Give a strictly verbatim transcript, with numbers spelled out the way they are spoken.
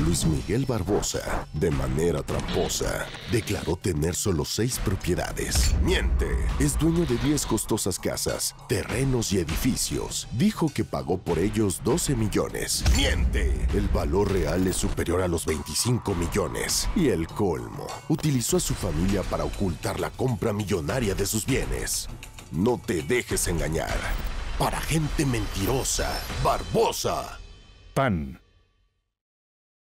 Luis Miguel Barbosa, de manera tramposa, declaró tener solo seis propiedades. Miente. Es dueño de diez costosas casas, terrenos y edificios. Dijo que pagó por ellos doce millones. Miente. El valor real es superior a los veinticinco millones. Y el colmo, utilizó a su familia para ocultar la compra millonaria de sus bienes. No te dejes engañar. Para gente mentirosa, Barbosa. P A N